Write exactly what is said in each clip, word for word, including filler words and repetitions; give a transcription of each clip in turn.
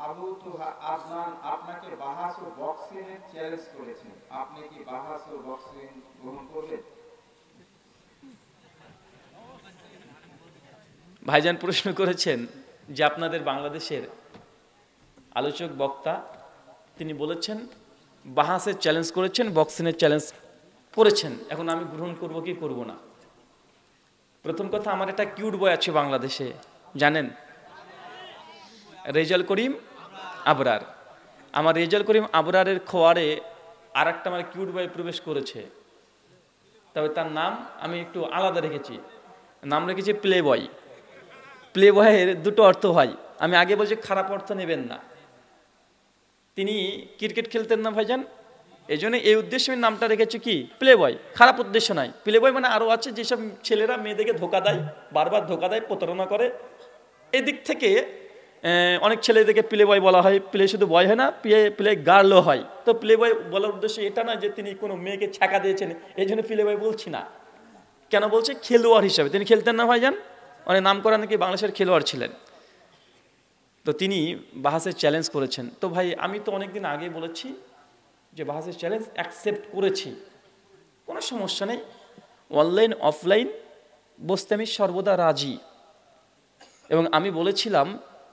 আবু তুহা আদনান আপনাকে বাহাস ও বক্সিং এর চ্যালেঞ্জ করেছেন, আপনি কি বাহাস ও বক্সিং গ্রহণ করবেন? ভাইজান প্রশ্ন করেছেন যে আপনাদের বাংলাদেশের আলোচক বক্তা তিনি বলেছেন বাহাসের চ্যালেঞ্জ করেছেন, বক্সিংয়ের চ্যালেঞ্জ করেছেন, এখন আমি গ্রহণ করব কি করব না। প্রথম কথা, আমার একটা কিউট বয় আছে বাংলাদেশে, জানেন? রেজাল করিম আবরার। আমার রেজাল করিম আবরারের খোয়ারে আর একটা আমার কিউট বয় প্রবেশ করেছে, তবে তার নাম আমি একটু আলাদা রেখেছি, নাম রেখেছি প্লে বয়। প্লে বয়ের দুটো অর্থ হয়, আমি আগে বলছি খারাপ অর্থ নেবেন না। তিনি ক্রিকেট খেলতেন না ভাইজান, এই জন্য এই উদ্দেশ্যে আমি নামটা রেখেছি কি প্লে বয়, খারাপ উদ্দেশ্য নয়। প্লে বয় মানে আরও আছে যেসব ছেলেরা মেয়েদেরকে ধোকা দেয়, বারবার ধোকা দেয়, প্রতারণা করে, এদিক থেকে অনেক ছেলেদেরকে প্লে বয় বলা হয়। প্লে শুধু বয় হয় না, প্লে প্লে গার্লও হয়। তো প্লে বয় বলার উদ্দেশ্য এটা না যে তিনি কোনো মেয়েকে ছ্যাঁকা দিয়েছেন, এই জন্য প্লে বয় বলছি না। কেন বলছে? খেলোয়াড় হিসাবে তিনি খেলতেন না ভাইজান, অনেক নাম করা নাকি বাংলাদেশের খেলোয়াড় ছিলেন। তো তিনি বাহাসের চ্যালেঞ্জ করেছেন। তো ভাই আমি তো অনেকদিন আগে বলেছি যে বাহাসের চ্যালেঞ্জ অ্যাকসেপ্ট করেছি, কোনো সমস্যা নেই, অনলাইন অফলাইন বসতে আমি সর্বদা রাজি। এবং আমি বলেছিলাম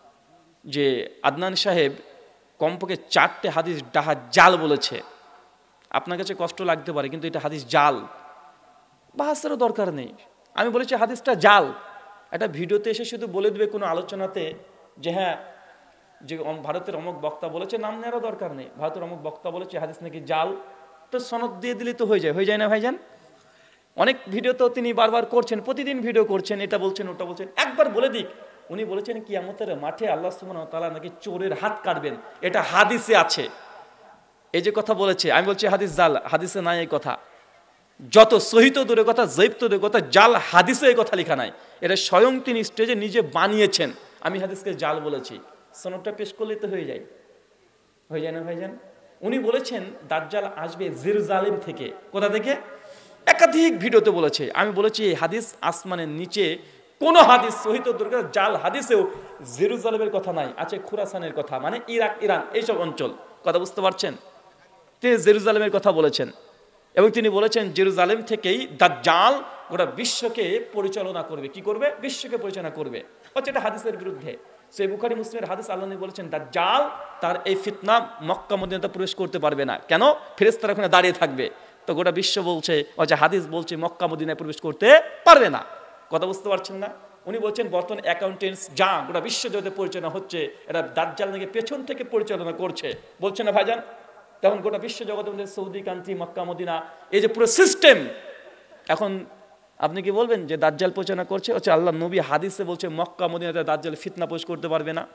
যে আদনান সাহেব কমপক্ষে চারটে হাদিস ডাহা জাল বলেছে। আপনার কাছে কষ্ট লাগতে পারে, কিন্তু এটা হাদিস জাল, বাহাসেরও দরকার নেই। আমি বলেছি হাদিসটা জাল। একটা ভিডিওতে এসে শুধু বলে দেবে কোনো আলোচনাতে যে হ্যাঁ যে ভারতের অমুক বক্তা বলেছে, নাম নেওয়ারও দরকার নেই। ভারতের অমুক বক্তা বলেছে হাদিস নাকি জাল, তো সনদ দিয়ে দিলে তো হয়ে যায়, হয়ে যায় না ভাইজান? অনেক ভিডিও তো তিনি বারবার করছেন, প্রতিদিন ভিডিও করছেন, এটা বলছেন ওটা বলছেন। একবার বলে দিক, উনি বলেছেন কিয়ামতের মাঠে আল্লাহ সুবহানাহু ওয়া তাআলা নাকি চোরের হাত কাটবেন, এটা হাদিসে আছে। এই যে কথা বলেছে, আমি বলছি হাদিস জাল, হাদিসে নাই এই কথা। যত সহিত দূরের কথা, জৈব দূরের কথা, জাল হাদিসে এই কথা লেখা নাই, এটা স্বয়ং তিনি স্টেজে নিজে বানিয়েছেন। আমি হাদিসকে জাল বলেছি, সনদটা পেশ করলেই তো হয়ে যায়, হয়ে যায় না ভাইজান? উনি বলেছেন দাজ্জাল আসবে জেরুজালেম থেকে। কোথা থেকে? একাধিক ভিডিওতে বলেছে। আমি বলেছি এই হাদিস আসমানের নিচে কোন হাদিস সহিত দূরের কথা, জাল হাদিসেও জেরুজালেমের কথা নাই, আছে খুরাসানের কথা, মানে ইরাক ইরান এইসব অঞ্চল। কথা বুঝতে পারছেন? তিনি জেরুজালেমের কথা বলেছেন এবং তিনি বলেছেন জেরুজালেম থেকেই দাজ্জাল গোটা বিশ্বকে পরিচালনা করবে। কি করবে? বিশ্বকে পরিচালনা করবে। হচ্ছে এটা হাদিসের বিরুদ্ধে। সেই বুখারী মুসলিমের হাদিস, আল্লাহ নবী বলেছেন দাজ্জাল তার এই ফিতনা মক্কা মদিনাতে প্রবেশ করতে পারবে না। কেন? ফেরেশতারা ওখানে দাঁড়িয়ে থাকবে। তো গোটা বিশ্ব বলছে, আচ্ছা হাদিস বলছে মক্কা মদিনায় প্রবেশ করতে পারবে না। কথা বুঝতে পারছেন না? উনি বলছেন বর্তমান অ্যাকাউন্টেন্টস যা গোটা বিশ্ব জগতে পরিচালনা হচ্ছে, এটা দাজ্জাল নাকি পেছন থেকে পরিচালনা করছে, বলছে না ভাইজান? তখন গোটা বিশ্ব জগতের মধ্যে সৌদি কান্ট্রি, মক্কা মদিনা, এই যে পুরো সিস্টেম, এখন আপনি কি বলবেন যে দাজ্জাল পরিচালনা করছে? হচ্ছে আল্লাহ নবী হাদিসে বলছে মক্কা মদিনাতে দাজ্জাল ফিতনা প্রবেশ করতে পারবে না।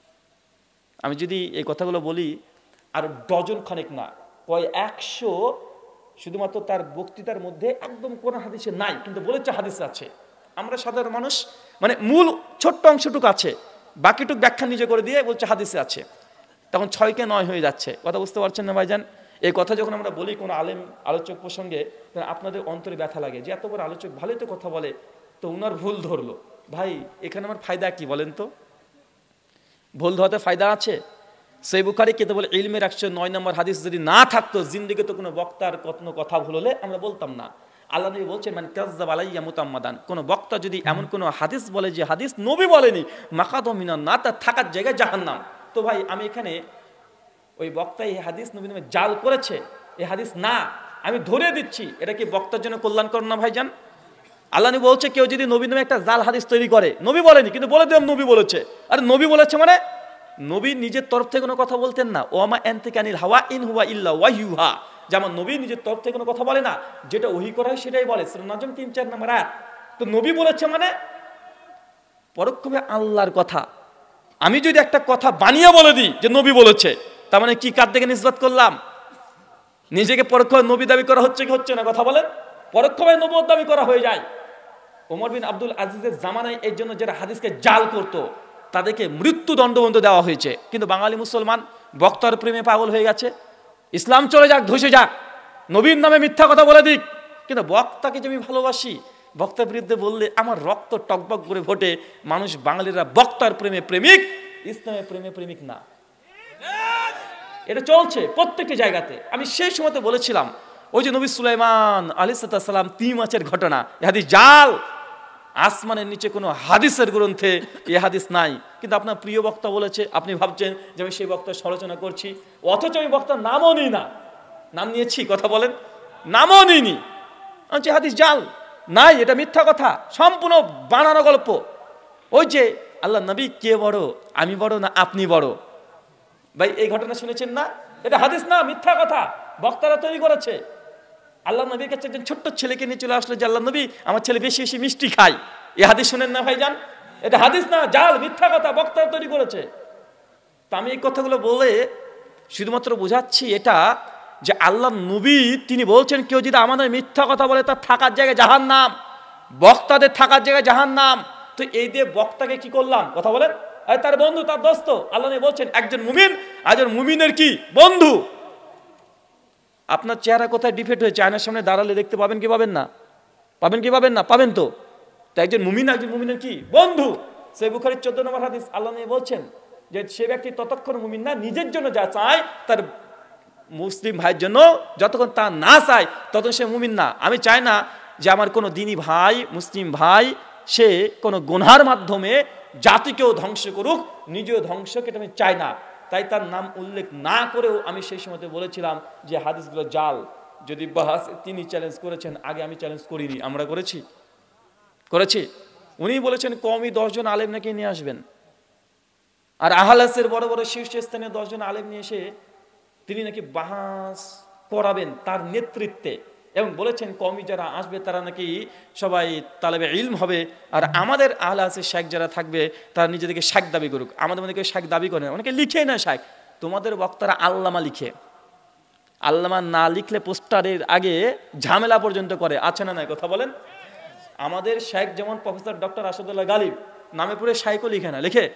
আমি যদি এই কথাগুলো বলি আর ডজন খানেক না, কয় একশো শুধুমাত্র তার বক্তৃতার মধ্যে একদম কোন হাদিসে নাই, কিন্তু বলেছে হাদিসে আছে। আমরা সাধারণ মানুষ মানে মূল ছোট্ট অংশটুকু আছে, বাকিটুক ব্যাখ্যা নিজে করে দিয়ে বলছে হাদিসে আছে, তখন ছয়কে নয় হয়ে যাচ্ছে। কথা বুঝতে পারছেন না ভাইজান? এই কথা যখন আমরা বলি কোনো আলেম আলোচক প্রসঙ্গে, আপনাদের অন্তরে ব্যথা লাগে যে এত বড় আলোচক ভালোই তো কথা বলে, তো উনার ভুল ধরলো। ভাই এখানে আমার ফায়দা কি বলেন তো? ভুল ধরাতে ফায়দা আছে? সেই বুখারী কিতাবুল ইলমের একশো নয় নম্বর হাদিস যদি না থাকতো, জিন্দেগিতে তো কোনো বক্তার কোনো কথা ভুল হলে আমরা বলতাম না। আল্লাহ নবী বলছেন মান কাযযাবা আলাইয়া মুতাম্মাদান, কোনো বক্তা যদি এমন কোনো হাদিস বলে যে হাদিস নবী বলেনি, মাকাদু মিনান নার, তার থাকার জায়গায় জাহান্নাম। তো ভাই আমি এখানে ওই বক্তা এই হাদিস নবী নামে জাল করেছে, এই হাদিস না, আমি ধরে দিচ্ছি, এটা কি বক্তার জন্য কল্যাণকর না ভাইজান? আল্লাহ নবী বলছে কেউ যদি নবী নামে একটা জাল হাদিস তৈরি করে, নবী বলেনি কিন্তু বলে দিলাম নবী বলেছে। আরে নবী বলেছে মানে নবী নিজের তরফ থেকে কোনো কথা বলতেন না। ওয়ামা ইয়ানতিকু আনিল হাওয়া ইন হুয়া ইল্লা ওয়াহয়ুহা, যেমন নবী নিজের তরফ থেকে কোনো কথা বলে না, যেটা ওহী করা হয় সেটাই বলে। সূরা নাজম তিন চার নম্বর আয়াত। তো নবী বলেছে মানে পরোক্ষভাবে আল্লাহর কথা। আমি যদি একটা কথা বানিয়ে বলে দিই যে নবী বলেছে, তার মানে কি কার দিকে নিসবত করলাম? নিজেকে পরোক্ষভাবে নবী দাবি করা হচ্ছে কি হচ্ছে না? কথা বলেন। পরোক্ষভাবে নবুয়ত দাবি করা হয়ে যায়। ওমর বিন আব্দুল আজিজের জামানায় এই জন্য যারা হাদিসকে জাল করতো তাদেরকে মৃত্যুদণ্ড পর্যন্ত দেওয়া হয়েছে। কিন্তু বাঙালি মুসলমান বক্তার প্রেমে পাগল হয়ে গেছে, ইসলাম চলে যাক, ধসে যাক, নবীর নামে মিথ্যা কথা বলে দিক, কিন্তু বক্তাকে যে আমি ভালোবাসি, বক্তার বিরুদ্ধে বললে আমার রক্ত টকবক করে ফোটে। মানুষ বাঙালিরা বক্তার প্রেমে প্রেমিক, ইসলামের প্রেমে প্রেমিক না। এটা চলছে প্রত্যেকটি জায়গাতে। আমি সেই সময়তে বলেছিলাম ওই যে নবী সুলাইমান আলাইহিস সালাম তিন মাসের ঘটনা, এ হাদিস জাল। আসমানের নিচে কোনো হাদিসের গ্রন্থে এ হাদিস নাই, কিন্তু আপনার প্রিয় বক্তা বলেছে, আপনি ভাবছেন যে আমি সেই বক্তার সমালোচনা করছি, অথচ আমি বক্তার নামও নিই না। নাম নিয়েছি, কথা বলেন, নামও নিইনি। আমি হাদিস জাল নাই, এটা মিথ্যা কথা, সম্পূর্ণ বানানো গল্প। ওই যে আল্লাহ নবী কে বড়, আমি বড় না আপনি বড়, ভাই এই ঘটনা শুনেছেন না? এটা হাদিস না, মিথ্যা কথা বক্তারা তৈরি করেছে। আল্লাহ নবীর কাছে একজন ছোট্ট ছেলেকে নিয়ে চলে আসলো যে আল্লাহ নবী আমার ছেলে বেশি বেশি মিষ্টি খায়, এই হাদিস শুনেন না ভাইজান? এটা হাদিস না, জাল, মিথ্যা কথা বক্তারা তৈরি করেছে। তা আমি এই কথাগুলো বলে শুধুমাত্র বোঝাচ্ছি এটা যে আল্লাহ নবী তিনি বলছেন কেউ যদি আমাদের মিথ্যা কথা বলে তার থাকার জায়গায় জাহান্নাম, বক্তাদের থাকার জায়গায় জাহান্নাম। তো এই দিয়ে বক্তাকে কি করলাম, কথা বলেন, তার বন্ধু, তার দোস্ত। আল্লাহ নবী বলছেন একজন মুমিন একজন মুমিনের কি বন্ধু। আপনার চেহারা কোথায় ডিফেক্ট হয়েছে আয়নার সামনে দাঁড়ালে দেখতে পাবেন কি পাবেন না? পাবেন কি পাবেন না? পাবেন তো। তাই একজন মুমিন একজন মুমিনের কি বন্ধু। সহিহ বুখারীর চোদ্দ নম্বর হাদিস, আল্লাহ নবী বলছেন যে সে ব্যক্তি ততক্ষণ মুমিন না নিজের জন্য যা চায় তার মুসলিম ভাইয়ের জন্য যতক্ষণ তা না চায় ততক্ষণ সে মুমিন না। আমি চাই না যে আমার কোনো দিনী ভাই মুসলিম ভাই সে কোনো গুনহার মাধ্যমে জাতিকেও ধ্বংস করুক, নিজেও ধ্বংস, এটা আমি চাই না। তাই তার নাম উল্লেখ না করেও আমি সেই সময়তে বলেছিলাম যে হাদিসগুলো জাল। যদি বাহাস তিনি চ্যালেঞ্জ করেছেন, আগে আমি চ্যালেঞ্জ করিনি, আমরা করেছি করেছি উনি বলেছেন কওমি দশজন আলেম নাকি নিয়ে আসবেন, আর আহলাসের বড় বড় শীর্ষস্থানীয় দশজন আলেম নিয়ে এসে তিনি নাকি বাহাস করাবেন তার নেতৃত্বে, এবং বলেছেন কওমি যারা আসবে তারা নাকি সবাই তালেবে ইলম হবে, আর আমাদের আহলাসের শেখ যারা থাকবে তারা নিজেদেরকে শেখ দাবি করুক। আমাদের মধ্যে কেউ শেখ দাবি করে না, অনেকে লিখে না শেখ। তোমাদের বক্তারা আল্লামা লিখে, আল্লামা না লিখলে পোস্টারের আগে ঝামেলা পর্যন্ত করে, আছে না নাই, কথা বলেন? আমাদের শেখ যেমন প্রফেসর ডক্টর আসাদুল্লাহ গালিব নামে পুরো শাইকও লিখে না, লিখে।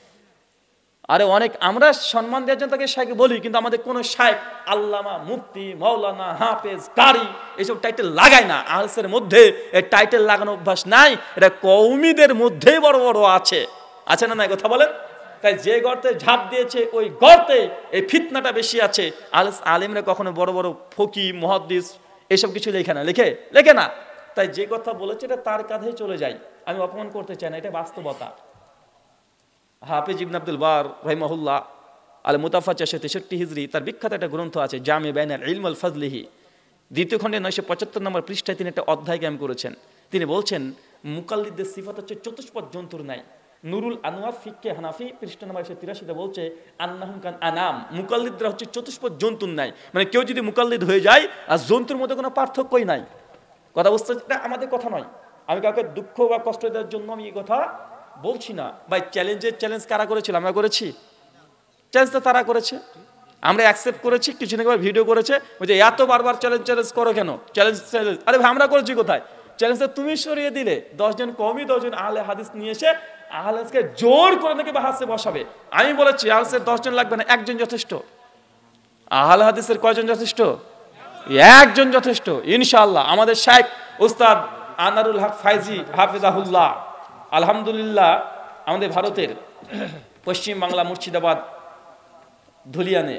আরে অনেক আমরা সম্মান দেওয়ার জন্য তাকে শাইখ বলি, কিন্তু আমাদের কোনো শাইখ আল্লামা, মুফতি, মাওলানা, হাফেজ, কারি এইসব টাইটেল লাগায় না। আহলাসের মধ্যে এই টাইটেল লাগানো অভ্যাস নাই, এটা কওমিদের মধ্যেই বড় বড় আছে, আছে না নাই, কথা বলেন? তাই যে গর্তে ঝাঁপ দিয়েছে ওই গর্তে এই ফিতনাটা বেশি আছে। আহলাস আলেমরা কখনো বড় বড় ফকি মুহাদ্দিস এসব কিছু লেখে না, লেখে লেখে না। তাই যে কথা বলেছে এটা তার কাঁধেই চলে যায়, আমি অপমান করতে চাই না, এটা বাস্তবতা। হাফেজ ইবনে আব্দুল বার রাহিমাহুল্লাহ আল মুতাফা চারশো তেষট্টি হিজরি তার বিখ্যাত একটা গ্রন্থ আছে জামে বাইনাল ইলম ওয়াল ফাজলিহি, দ্বিতীয় খণ্ডে নয়শো পঁচাত্তর নম্বর পৃষ্ঠায় তিনি একটা অধ্যায় জ্ঞান করেছেন। তিনি বলছেন মুকাল্লিদদের সিফাত হচ্ছে চতুষ্পদ জন্তুর নাই। নুরুল আনোয়ার ফিক্কে হানাফি পৃষ্ঠা নম্বর একশো তিরাশিতে বলছে আন্নাহুম কান আনাম, মুকাল্লিদরা হচ্ছে চতুষ্পদ জন্তুর নাই, মানে কেউ যদি মুকাল্লিদ হয়ে যায় আর জন্তুর মধ্যে কোনো পার্থক্যই নাই। কথা বুঝতে, এটা আমাদের কথা নয়, আমি কাউকে দুঃখ বা কষ্ট দেওয়ার জন্য আমি এই কথা বলছি না ভাই। চ্যালেঞ্জের চ্যালেঞ্জ কারা করেছিল? আমরা করেছি। চ্যালেঞ্জটা তারা করেছে, আমরা অ্যাকসেপ্ট করেছি। কিছু না ভিডিও করেছে ওই যে এত বারবার চ্যালেঞ্জ চ্যালেঞ্জ করো কেন, চ্যালেঞ্জ চ্যালেঞ্জ। আরে ভাই আমরা করেছি কোথায়? চ্যালেঞ্জটা তুমি সরিয়ে দিলে। দশজন কওমি দশজন আহলে হাদিস নিয়ে এসে আহলাসকে জোর করে নাকি বাহাসে বসাবে। আমি বলেছি আহলাসের দশজন লাগবে না, একজন যথেষ্ট। আহলে হাদিসের কয়জন যথেষ্ট? একজন যথেষ্ট ইনশাআল্লাহ। আমাদের শাইখ উস্তাদ আনারুল হক ফাইজি হাফিজাহুল্লাহ, আলহামদুলিল্লাহ, আমাদের ভারতের পশ্চিম বাংলা মুর্শিদাবাদ ধুলিয়ানে,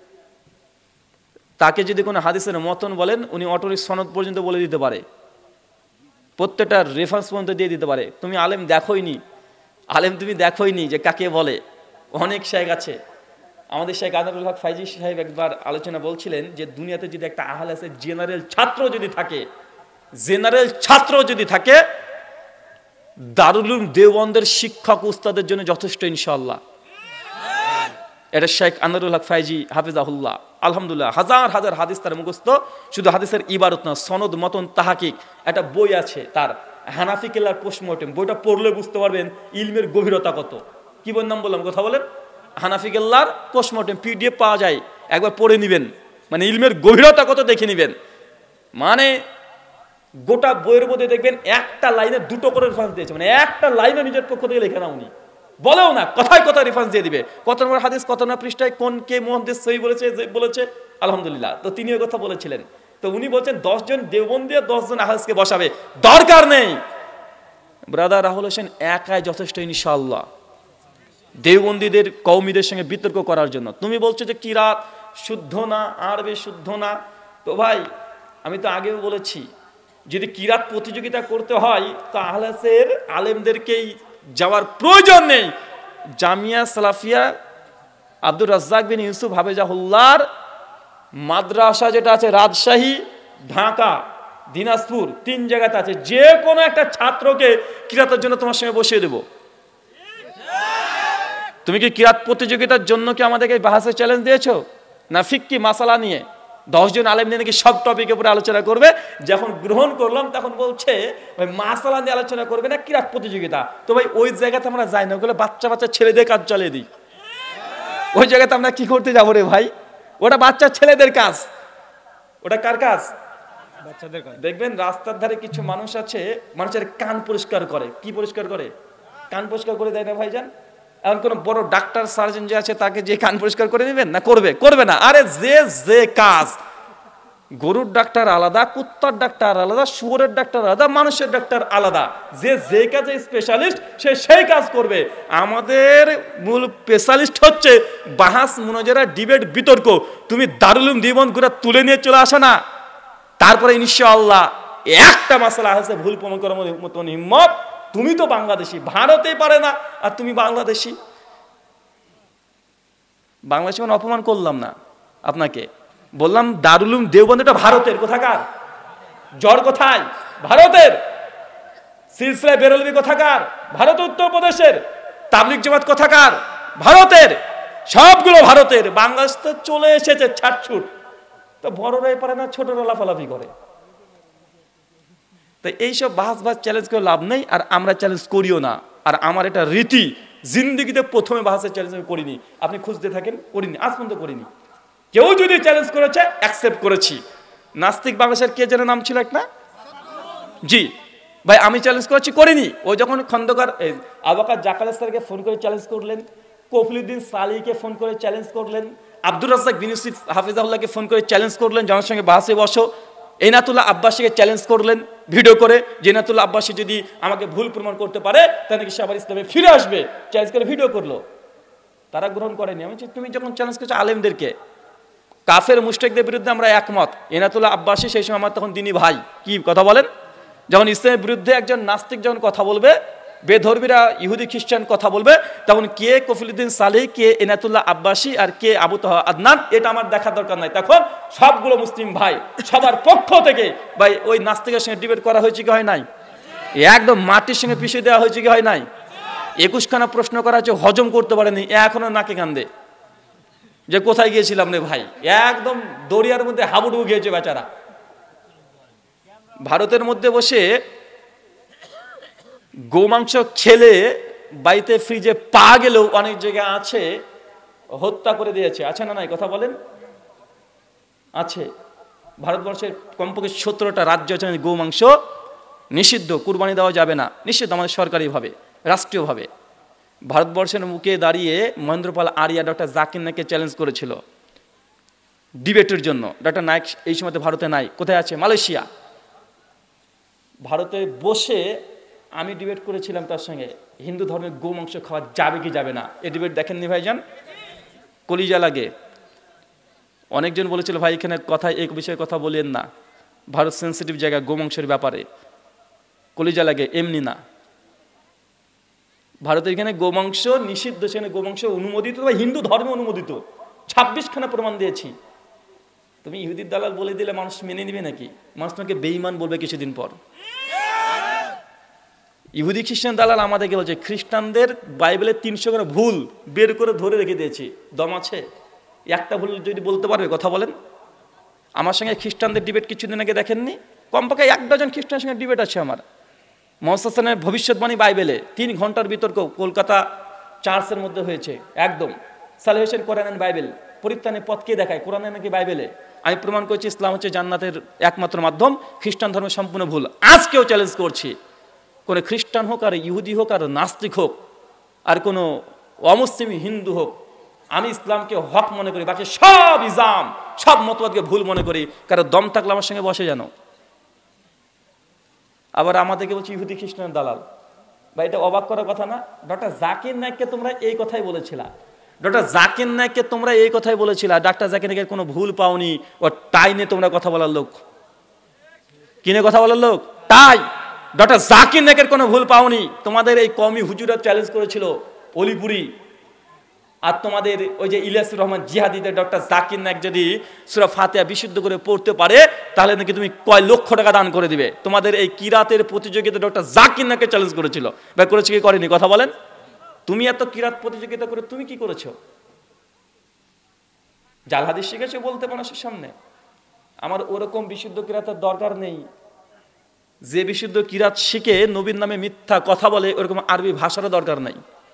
তাকে যদি কোনো হাদিসের মতন বলেন উনি অটোরিক সনদ পর্যন্ত বলে দিতে পারে, প্রত্যেকটা রেফারেন্স পর্যন্ত দিয়ে দিতে পারে। তুমি আলেম দেখোইনি, আলেম তুমি দেখোইনি যে কাকে বলে। অনেক শেখ আছে। আমাদের শেখ আনারুল হক ফাইজি সাহেব একবার আলোচনা বলছিলেন যে দুনিয়াতে যদি একটা আহলাসের জেনারেল ছাত্র যদি থাকে, জেনারেল ছাত্র যদি থাকে, দারুল উলুম দেওবন্দের শিক্ষক উস্তাদের জন্য যথেষ্ট ইনশাআল্লাহ। এটা শেখ আনারুল হক ফাইজি হাফিজাহুল্লাহ, আলহামদুলিল্লাহ, হাজার হাজার হাদিস তার মুখস্থ। শুধু হাদিসের ইবারত না, সনদ মতন তাহাকিক একটা বই আছে তার, হানাফি কেল্লার পোস্টমর্টেম। বইটা পড়লে বুঝতে পারবেন ইলমের গভীরতা কত। কি বইয়ের নাম বললাম, কথা বলেন? হানাফি কেল্লার পোস্টমর্টেম, পিডিএফ পাওয়া যায়, একবার পড়ে নিবেন, মানে ইলমের গভীরতা কত দেখে নিবেন। মানে গোটা বইয়ের মধ্যে দেখবেন একটা লাইনে দুটো করে রেফারেন্স দিয়েছে, মানে একটা লাইনে নিজের পক্ষ থেকে লেখে না, উনি বলেও না, কথায় কথায় রেফারেন্স দিয়ে দিবে, কত নম্বর হাদিস কত নম্বর পৃষ্ঠায় কোন কে মুহাদ্দিস সহিহ বলেছে বলেছে। আলহামদুলিল্লাহ। তো তিনিও কথা বলেছিলেন। তো উনি বলছেন দশজন দেওবন্দি দশজন আহলাসকে বসাবে, দরকার নেই। ব্রাদার রাহুল হোসেন একাই যথেষ্ট ইনশাআল্লাহ দেওবন্দীদের কওমিদের সঙ্গে বিতর্ক করার জন্য। তুমি বলছো যে কিরাত শুদ্ধ না, আরবি শুদ্ধ না। তো ভাই আমি তো আগেও বলেছি, যদি কিরাত প্রতিযোগিতা করতে হয় তো আহলাসের আলেমদেরকেই যাওয়ার প্রয়োজন নেই। জামিয়া সালাফিয়া আব্দুর রাজ্জাক বিন ইউসুফ হাফেজাহুল্লাহর মাদ্রাসা যেটা আছে রাজশাহী, ঢাকা, দিনাজপুর, তিন জায়গাতে আছে। যে কোনো একটা ছাত্রকে কিরাতের জন্য তোমার সঙ্গে বসিয়ে দেবো। তুমি কি কিরাত প্রতিযোগিতার জন্য কি আমাদেরকে বাহাসের চ্যালেঞ্জ দিয়েছো? না ফিক্কি মাসালা নিয়ে দশজন আলেম নিয়ে নাকি সব টপিকের উপরে আলোচনা করবে। যখন গ্রহণ করলাম তখন বলছে ভাই মাসালা নিয়ে আলোচনা করবে না, কিরাত প্রতিযোগিতা। তো ভাই ওই জায়গাতে আমরা যাই না, ওগুলো বাচ্চা বাচ্চা ছেলেদের কাজ চালিয়ে দিই। ওই জায়গাতে আমরা কি করতে যাবো রে ভাই? ওটা বাচ্চা ছেলেদের কাজ। ওটা কার কাজ? বাচ্চাদের কাজ। দেখবেন রাস্তার ধারে কিছু মানুষ আছে, মানুষের কান পরিষ্কার করে। কি পরিষ্কার করে? কান পরিষ্কার করে দেয় না ভাইজান? এখন কোন বড় ডাক্তার সার্জন যে আছে তাকে যে কান পরিষ্কার করে নেবেন না? করবে? করবে না। আরে যে যে কাজ, গরুর ডাক্তার আলাদা, কুত্তার ডাক্তার আলাদা, শুয়োরের ডাক্তার আলাদা, মানুষের ডাক্তার আলাদা। যে যে কাজে স্পেশালিস্ট সে সেই কাজ করবে। আমাদের মূল স্পেশালিস্ট হচ্ছে বাহাস, মুনাজারা, ডিবেট, বিতর্ক। তুমি দারুল উলুম দেওবন্দ ঘুরে তুলে নিয়ে চলে আসো না, তারপরে ইনশাআল্লাহ একটা মাসালা আছে ভুল প্রমাণ করার মতন হিম্মত। তুমি তো বাংলাদেশি, ভারতেই পারে না, আর তুমি বাংলাদেশি। বাংলাদেশি মানে অপমান করলাম না আপনাকে, বললাম দারুল উলুম দেওবন্দ এটা ভারতের। কোথাকার? জ্বর কোথায়? ভারতের। সিলসিলা বেরলভি কোথাকার? ভারত। উত্তরপ্রদেশের। তাবলিগ জামাত কোথাকার? ভারতের। সবগুলো ভারতের। বাংলাদেশ তো চলে এসেছে ছাটছুট। তো বড়রাই পারে না, ছোটরা লাফালাফি করে। তো এইসব বাহাস বাহাস চ্যালেঞ্জ করে লাভ নেই, আর আমরা চ্যালেঞ্জ করিও না। আর আমার এটা রীতি, জিন্দিগিতে প্রথমে বাহাসের চ্যালেঞ্জ আমি করিনি। আপনি খুঁজতে থাকেন, করিনি, আজ পর্যন্ত করিনি। কেউ যদি চ্যালেঞ্জ করেছে অ্যাকসেপ্ট করেছি। নাস্তিক বাংলাদেশের কে যেন নাম ছিল একটা, জি ভাই আমি চ্যালেঞ্জ করেছি, করিনি। ওই যখন খন্দকার আবাকার জাকারিয়া স্যারকে ফোন করে চ্যালেঞ্জ করলেন, কফিলুদ্দিন সালিকে ফোন করে চ্যালেঞ্জ করলেন, আব্দুর রাজ্জাক বিন ইউসুফ হাফিজাহুল্লাহকে ফোন করে চ্যালেঞ্জ করলেন জনের সঙ্গে বাহাসে বসো, এনাতুল্লাহ আব্বাসীকে চ্যালেঞ্জ করলেন ভিডিও করে, যে এনাতুল্লাহ আব্বাসী যদি আমাকে ভুল প্রমাণ করতে পারে তাহলে কি সে আবার ইসলামে ফিরে আসবে। চ্যালেঞ্জ করে ভিডিও করলো, তারা গ্রহণ করেনি। আমি তুমি যখন চ্যালেঞ্জ করছো আলেমদেরকে, কাফের মুশরিকদের বিরুদ্ধে আমরা একমত। এনাতুল্লাহ আব্বাসী সেই সময় আমার তখন দিনী ভাই, কি কথা বলেন? যখন ইসলামের বিরুদ্ধে একজন নাস্তিক যখন কথা বলবে, বেধর্মীরা ইহুদি খ্রিস্টান কথা বলবে, তখন কে কফিলুদ্দিন সালেহ, কে এনাতুল্লাহ আব্বাসী, আর কে আবু তাহা আদনান, এটা আমার দেখার দরকার নাই। তখন সবগুলো মুসলিম ভাই, সবার পক্ষ থেকে ভাই ওই নাস্তিকের সঙ্গে ডিবেট করা হয়েছে কি হয় নাই? একদম মাটির সঙ্গে পিছিয়ে দেওয়া হয়েছে কি হয় নাই? একুশখানা প্রশ্ন করা হচ্ছে, হজম করতে পারেনি, এখনো নাকে কান্দে যে কোথায় গিয়েছিলাম রে ভাই। একদম দরিয়ার মধ্যে হাবুডুবু গিয়েছে বেচারা। ভারতের মধ্যে বসে গোমাংস খেলে বাড়িতে ফ্রিজে পা গেলেও অনেক জায়গায় আছে হত্যা করে দিয়েছে, আছে না নাই? কথা বলেন। আছে। ভারতবর্ষের কমপক্ষে সতেরোটা রাজ্য আছে গোমাংস নিষিদ্ধ, কুরবানি দেওয়া যাবে না, নিষিদ্ধ আমাদের সরকারিভাবে, রাষ্ট্রীয়ভাবে। ভারতবর্ষের মুখে দাঁড়িয়ে মহেন্দ্রপাল আরিয়া ডক্টর জাকির নাইককে চ্যালেঞ্জ করেছিল ডিবেটের জন্য। ডক্টর নাইক এই সময় ভারতে নাই, কোথায় আছে? মালয়েশিয়া। ভারতে বসে আমি ডিবেট করেছিলাম তার সঙ্গে, হিন্দু ধর্মে গোমাংস খাওয়া যাবে কি যাবে না। এই ডিবেট দেখেননি ভাইজান? কলিজা লাগে। অনেকজন বলেছিল ভাই এখানে কথা, এই বিষয়ে কথা বলেন না, ভারত সেন্সিটিভ জায়গা গোমাংসের ব্যাপারে। কলিজা লাগে, এমনি না। ভারতের এখানে গোমাংস নিষিদ্ধ, সেখানে গোমাংস অনুমোদিত বা হিন্দু ধর্মে অনুমোদিত। ছাব্বিশ খানা প্রমাণ দিয়েছি। তুমি ইহুদির দালাল বলে দিলে মানুষ মেনে নিবে নাকি? মানুষ তোমাকে বেঈমান বলবে কিছুদিন পর। ইহুদি খ্রিস্টান দালাল আমাদেরকে বলছে খ্রিস্টানদের বাইবেলের তিনশো খানা ভুল বের করে ধরে রেখে দিয়েছি। দম আছে? একটা ভুল যদি বলতে পারবে? কথা বলেন। আমার সঙ্গে খ্রিস্টানদের ডিবেট কিছুদিন আগে দেখেননি? কমপক্ষে এক ডজন খ্রিস্টানের সঙ্গে ডিবেট আছে আমার। মোহাম্মদের ভবিষ্যৎবাণী বাইবেলে তিন ঘন্টার বিতর্ক কলকাতা চার্চের মধ্যে হয়েছে। একদম সালভেশন কোরআন এন্ড বাইবেল, পরিত্রাণের পথ কে দেখায়? কোরআনে নাকি বাইবেলে? আমি প্রমাণ করছি ইসলাম হচ্ছে জান্নাতের একমাত্র মাধ্যম, খ্রিস্টান ধর্মের সম্পূর্ণ ভুল। আজকেও চ্যালেঞ্জ করছি, কোনো খ্রিস্টান হোক আর ইহুদি হোক আর নাস্তিক হোক আর কোনো অমুসলিম হিন্দু হোক, আমি ইসলামকে হক মনে করি, বাকি সব ইসলাম সব মতবাদকে ভুল মনে করি। কারো দম থাকলে আমার সঙ্গে বসে জানো। আবার আমাদেরকে বলছি ইহুদি খ্রিস্টানের দালাল। বা এটা অবাক করার কথা না? ডক্টর জাকির নাইককে তোমরা এই কথাই বলেছিলা, ডক্টর জাকির নায়েককে তোমরা এই কথাই বলেছিলে, ডাক্তার জাকির নায়েকের কোনো ভুল পাওনি, ও টাই নিয়ে তোমরা কথা বলার লোক। কিনে কথা বলার লোক টাই। ডক্টর জাকির নায়েকের কোনো ভুল পাওনি। তোমাদের এই কওমি হুজুরা চ্যালেঞ্জ করেছিল অলিপুরি, আর তোমাদের ওই যে ইলিয়াসুর রহমান জিহাদিদের ডক্টর জাকির নায়েক যদি সূরা ফাতিহা বিশুদ্ধ করে পড়তে পারে তাহলে নাকি তুমি কয় লক্ষ টাকা দান করে দিবে। তোমাদের এই কিরাতের প্রতিযোগিতা ডক্টর জাকির নায়েককে চ্যালেঞ্জ করেছিল, বা করেছে কি করেনি কথা বলেন? তুমি এত কিরাত প্রতিযোগিতা করে তুমি কি করেছো? জাল হাদিস শিখেছো বলতে মানুষের সামনে। আমার ওরকম বিশুদ্ধ কিরাতের দরকার নেই। যে বিশুদ্ধ কিরাত শিখে নবীর নামে মিথ্যা কথা বলে ওরকম আরবি ভাষারও দরকার নাই।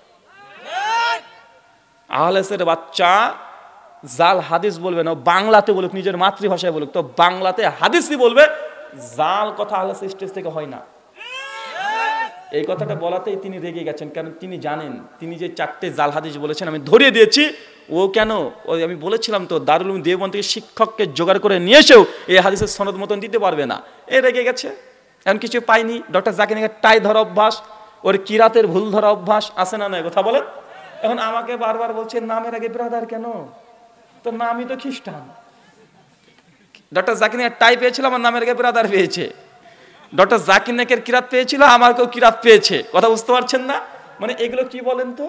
আহলেসের বাচ্চা জাল হাদিস বলবে না, বাংলাতে বলুক, নিজের মাতৃভাষায় বলুক, তো বাংলাতে হাদিসই বলবে। জাল কথা আহলেস স্টেজ থেকে হয় না। এই কথাটা বলাতেই তিনি রেগে গেছেন, কারণ তিনি জানেন তিনি যে চারটে জাল হাদিস বলেছেন আমি ধরিয়ে দিয়েছি। ও কেন, ওই আমি বলেছিলাম তো দারুল উলুম দেওবন্দ থেকে শিক্ষককে জোগাড় করে নিয়ে এসেও এই হাদিসের সনদ মতন দিতে পারবে না। এ রেগে গেছে, এখন কিছু পাইনি। ডক্টর জাকির নায়েকের টাই ধরা অভ্যাস, ওর কিরাতের ভুল ধরা অভ্যাস আছে না নয় কথা বলেন? এখন আমাকে বারবার বলছে নামের আগে ব্রাদার কেন? তো নামই তো খ্রিস্টান। ডক্টর জাকির নায়েক টাই পেয়েছিল, আমার নামের আগে ব্রাদার পেয়েছে। ডক্টর জাকির নায়েকের কিরাত পেয়েছিল, আমার কেউ কিরাত পেয়েছে। কথা বুঝতে পারছেন না? মানে এগুলো কি বলেন তো?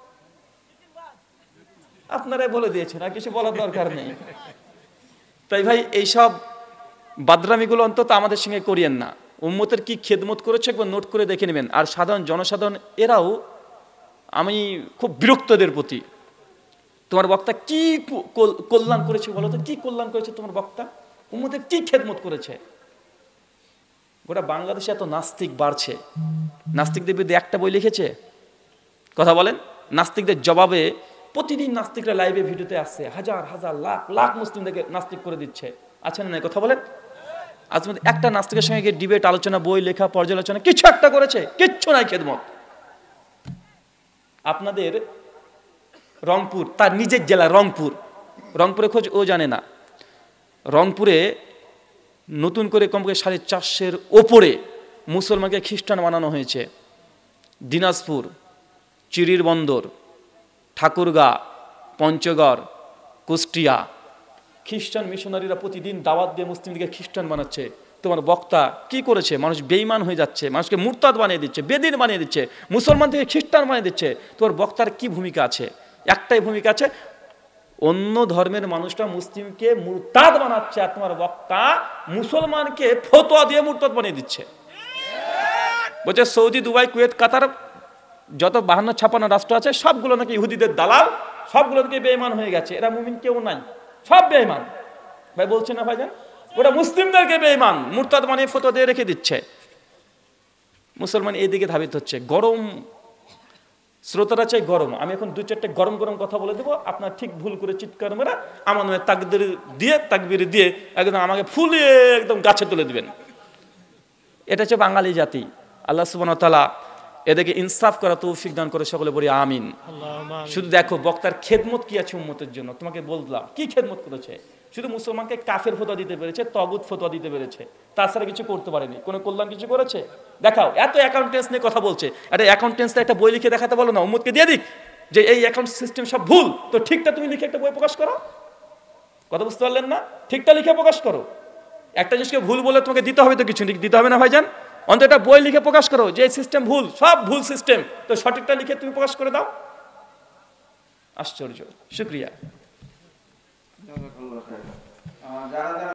আপনারাই বলে দিয়েছেন, আর কিছু বলার দরকার নেই। তাই ভাই এইসব বাদরামিগুলো অন্তত আমাদের সঙ্গে করিয়েন না। উম্মতের কি খেদমত করেছে একবার নোট করে দেখে নেবেন। আর সাধারণ জনসাধারণ এরাও, আমি খুব বিরক্ত এদের প্রতি। তোমার বক্তা কি কল্যাণ করেছে বলো তো? কি কল্যাণ করেছে তোমার বক্তা? উম্মতের কি খেদমত করেছে? গোটা বাংলাদেশে এত নাস্তিক বাড়ছে, নাস্তিকদের বিরুদ্ধে একটা বই লিখেছে? কথা বলেন। নাস্তিকদের জবাবে প্রতিদিন নাস্তিকরা লাইভে ভিডিওতে আসছে, হাজার হাজার লাখ লাখ মুসলিমদেরকে নাস্তিক করে দিচ্ছে। আচ্ছা না, কথা বলেন। আজ মধ্যে একটা নাস্তিকের সঙ্গে গিয়ে ডিবেট, আলোচনা, বই লেখা, পর্যালোচনা কিছু একটা করেছে? কিচ্ছু নাই খেদমত। আপনাদের রংপুর, তার নিজের জেলা রংপুর, রংপুরে খোঁজ ও জানে না। রংপুরে নতুন করে কমপক্ষে সাড়ে চারশের ওপরে মুসলমানকে খ্রিস্টান বানানো হয়েছে। দিনাজপুর, চিরির বন্দর, ঠাকুরগাঁ, পঞ্চগড়, কুষ্টিয়া, খ্রিস্টান মিশনারিরা প্রতিদিন দাওয়াত দিয়ে মুসলিমদেরকে খ্রিস্টান বানাচ্ছে। তোমার বক্তা কি করেছে? মানুষ বেঈমান হয়ে যাচ্ছে, মানুষকে মুরতাদ বানিয়ে দিচ্ছে, বেদিন বানিয়ে দিচ্ছে, মুসলমান থেকে খ্রিস্টান বানিয়ে দিচ্ছে। তোমার বক্তার কি ভূমিকা আছে? একটাই ভূমিকা আছে, অন্য ধর্মের মানুষটা মুসলিমকে মুরতাদ বানাচ্ছে, আর তোমার বক্তা মুসলমানকে ফতোয়া দিয়ে মুরতাদ বানিয়ে দিচ্ছে। বলছে সৌদি, দুবাই, কুয়েত, কাতার যত বাহান্ন ছাপান্ন রাষ্ট্র আছে সবগুলো নাকি ইহুদিদের দালাল, সবগুলো নাকি বেঈমান হয়ে গেছে। এরা মুমিন কেউ নাই, সব বেঈমান। ভাই বলছে না ভাইজান? ওরা মুসলিমদেরকে বেঈমান মুরতাদ বানিয়ে ফতোয়া দিয়ে রেখে দিচ্ছে। মুসলমান এইদিকে ধাবিত হচ্ছে। গরম শ্রোতারা চাই গরম। আমি এখন দু চারটে গরম গরম কথা বলে দেবো, আপনার ঠিক ভুল করে চিৎকার মেরা আমার নামে তাকবীর দিয়ে তাকবীর দিয়ে একদম আমাকে ফুলিয়ে একদম গাছে তুলে দিবেন। এটা হচ্ছে বাঙালি জাতি। আল্লাহ সুবহানাহু ওয়া তাআলা এদেরকে ইনসাফ করা তৌফিক দান করে, সকলে বলি আমিন। শুধু দেখো বক্তার খেদমত কি আছে উম্মতের জন্য। তোমাকে বললাম কি খেদমত করেছে। শুধু মুসলমানকে কাফের ফতোয়া দিতে পেরেছে, তাগুত ফতোয়া দিতে পেরেছে, তাছাড়া কিছু করতে পারেনি। কোনো কল্যাণ কিছু করেছে? দেখাও। এত অ্যাকাউন্টেন্স নিয়ে কথা বলছে, একটা অ্যাকাউন্টেন্স একটা বই লিখে দেখাতে বলো না, উম্মতকে দিয়ে দিক যে এই অ্যাকাউন্ট সিস্টেম সব ভুল, তো ঠিকটা তুমি লিখে একটা বই প্রকাশ করো। কথা বুঝতে পারলেন না? ঠিকটা লিখে প্রকাশ করো। একটা জিনিসকে ভুল বলে তোমাকে দিতে হবে তো কিছু দিতে হবে না ভাইজান? অন্তত একটা বই লিখে প্রকাশ করো যে এই সিস্টেম ভুল, সব ভুল সিস্টেম, তো সঠিকটা লিখে তুমি প্রকাশ করে দাও। আশ্চর্য। শুকরিয়া।